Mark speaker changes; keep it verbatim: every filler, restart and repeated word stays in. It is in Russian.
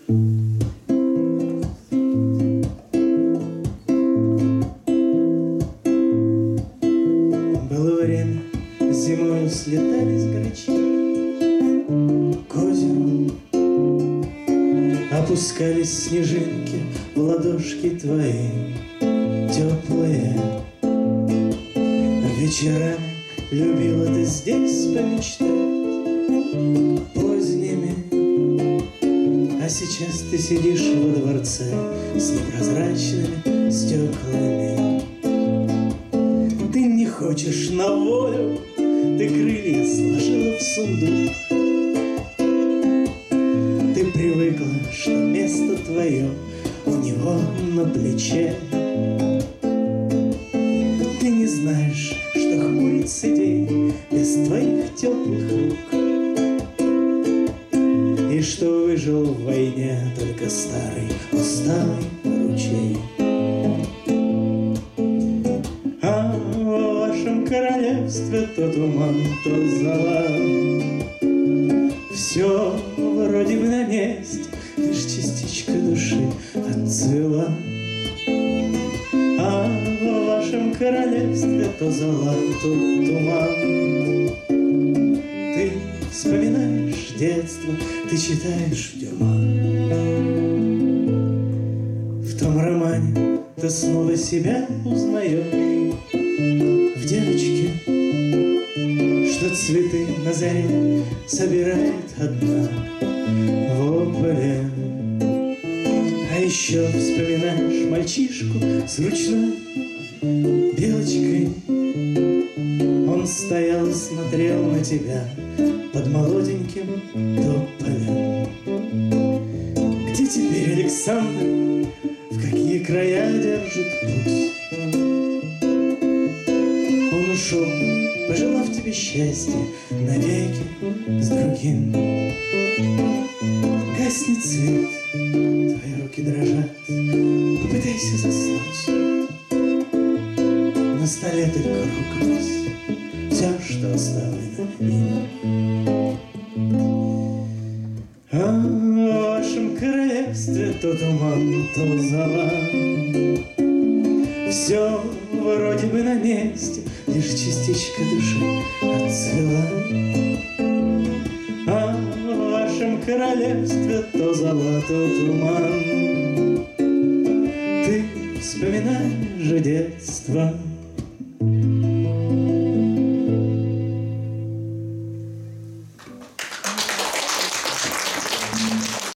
Speaker 1: Было время, зимою слетались грачи к озеру, опускались снежинки в ладошки твои теплые. Вечерами любила ты здесь помечтать поздними, а сейчас ты сидишь во дворце с непрозрачными стеклами. Ты не хочешь на волю, ты крылья сложила в сундук. Ты привыкла, что место твое у него на плече. Ты не знаешь, что хмурится день без твоих теплых рук, и что выжил в войне только старый усталый ручей. А в вашем королевстве то туман, то зола, все вроде бы на месте, лишь частичка души отцвела. А в вашем королевстве то зола, то туман. Ты вспоминаешь детство, ты читаешь Дюма. В том романе ты снова себя узнаешь в девочке, что цветы на заре собирает одна в ополе. А еще вспоминаешь мальчишку с ручной белочкой. Он стоял и смотрел на тебя под молоденьким тополем. Где теперь Александр? В какие края держит путь? Он ушел, пожелав тебе счастья навеки с другим. Гаснет свет, твои руки дрожат, попытайся заснуть. На столе только рукопись, все, что оставлено им. А в вашем королевстве то туман, то зола, все вроде бы на месте, лишь частичка души отцвела. А в вашем королевстве то зола, то туман. Ты вспоминаешь же детство.